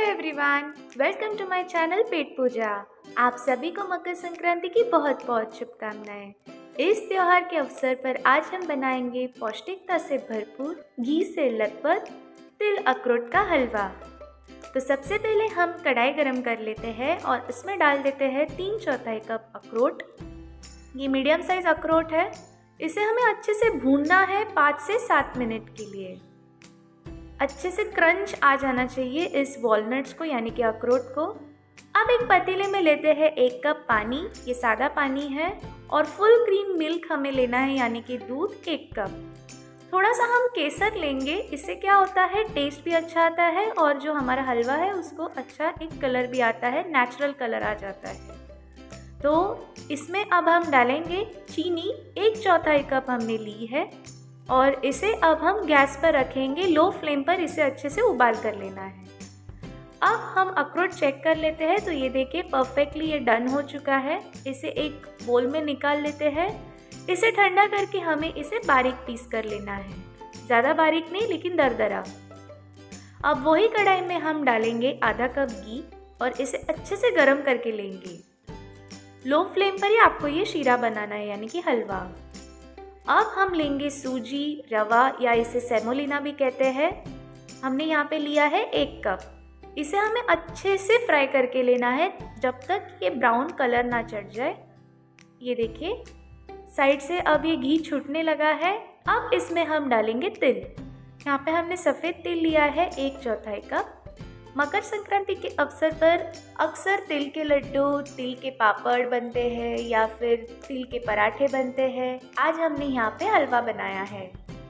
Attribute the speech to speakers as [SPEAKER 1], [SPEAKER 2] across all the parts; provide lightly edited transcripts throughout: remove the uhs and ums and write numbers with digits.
[SPEAKER 1] Everyone, welcome to my channel Pet Pooja. आप सभी को मकर संक्रांति की बहुत बहुत शुभकामनाएं। इस त्योहार के अवसर पर आज हम बनाएंगे पौष्टिकता से भरपूर घी से लथपथ तिल अखरोट का हलवा। तो सबसे पहले हम कढ़ाई गरम कर लेते हैं और इसमें डाल देते हैं 3/4 कप अखरोट। ये मीडियम साइज अखरोट है। इसे हमें अच्छे से भूनना है 5 से 7 मिनट के लिए। अच्छे से क्रंच आ जाना चाहिए इस वॉलनट्स को यानी कि अखरोट को। अब एक पतीले में लेते हैं 1 कप पानी, ये सादा पानी है, और फुल क्रीम मिल्क हमें लेना है यानी कि दूध 1 कप। थोड़ा सा हम केसर लेंगे, इससे क्या होता है टेस्ट भी अच्छा आता है और जो हमारा हलवा है उसको अच्छा एक कलर भी आता है, नेचुरल कलर आ जाता है। तो इसमें अब हम डालेंगे चीनी, 1/4 कप हमने ली है और इसे अब हम गैस पर रखेंगे, लो फ्लेम पर इसे अच्छे से उबाल कर लेना है। अब हम अखरोट चेक कर लेते हैं, तो ये देखिए परफेक्टली ये डन हो चुका है। इसे एक बोल में निकाल लेते हैं। इसे ठंडा करके हमें इसे बारीक पीस कर लेना है, ज़्यादा बारीक नहीं लेकिन दरदरा। अब वही कढ़ाई में हम डालेंगे आधा कप घी और इसे अच्छे से गर्म करके लेंगे। लो फ्लेम पर ही आपको ये शीरा बनाना है यानी कि हलवा। अब हम लेंगे सूजी, रवा या इसे सेमोलिना भी कहते हैं। हमने यहाँ पे लिया है 1 कप। इसे हमें अच्छे से फ्राई करके लेना है जब तक ये ब्राउन कलर ना चढ़ जाए। ये देखिए साइड से अब ये घी छूटने लगा है। अब इसमें हम डालेंगे तिल। यहाँ पे हमने सफ़ेद तिल लिया है 1/4 कप। मकर संक्रांति के अवसर पर अक्सर तिल के लड्डू, तिल के पापड़ बनते हैं या फिर तिल के पराठे बनते हैं। आज हमने यहाँ पे हलवा बनाया है।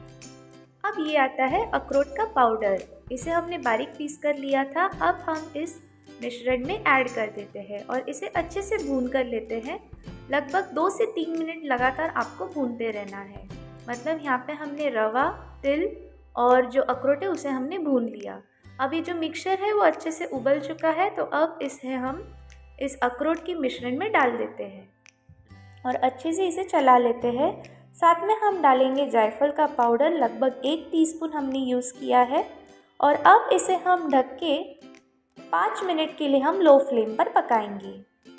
[SPEAKER 1] अब ये आता है अखरोट का पाउडर। इसे हमने बारीक पीस कर लिया था। अब हम इस मिश्रण में ऐड कर देते हैं और इसे अच्छे से भून कर लेते हैं। लगभग 2 से 3 मिनट लगातार आपको भूनते रहना है। मतलब यहाँ पे हमने रवा, तिल और जो अखरोट है उसे हमने भून लिया। अब ये जो मिक्सचर है वो अच्छे से उबल चुका है, तो अब इसे हम इस अखरोट के मिश्रण में डाल देते हैं और अच्छे से इसे चला लेते हैं। साथ में हम डालेंगे जायफल का पाउडर, लगभग 1 टीस्पून हमने यूज़ किया है। और अब इसे हम ढक के 5 मिनट के लिए हम लो फ्लेम पर पकाएंगे।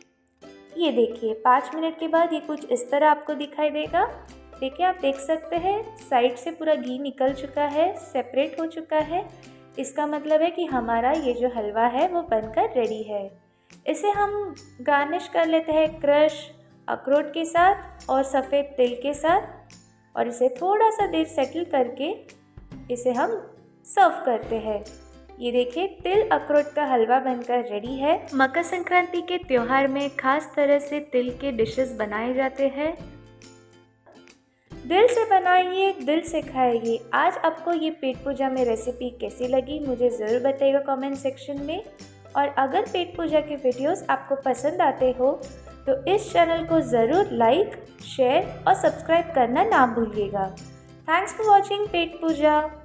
[SPEAKER 1] ये देखिए 5 मिनट के बाद ये कुछ इस तरह आपको दिखाई देगा। देखिए आप देख सकते हैं साइड से पूरा घी निकल चुका है, सेपरेट हो चुका है। इसका मतलब है कि हमारा ये जो हलवा है वो बनकर रेडी है। इसे हम गार्निश कर लेते हैं क्रश अखरोट के साथ और सफ़ेद तिल के साथ, और इसे थोड़ा सा देर सेटल करके इसे हम सर्व करते हैं। ये देखिए तिल अखरोट का हलवा बनकर रेडी है। मकर संक्रांति के त्यौहार में खास तरह से तिल के डिशेस बनाए जाते हैं। दिल से बनाइए, दिल से खाइए। आज आपको ये पेट पूजा में रेसिपी कैसी लगी मुझे ज़रूर बताइएगा कमेंट सेक्शन में। और अगर पेट पूजा के वीडियोस आपको पसंद आते हो तो इस चैनल को ज़रूर लाइक, शेयर और सब्सक्राइब करना ना भूलिएगा। Thanks for watching Pet Puja.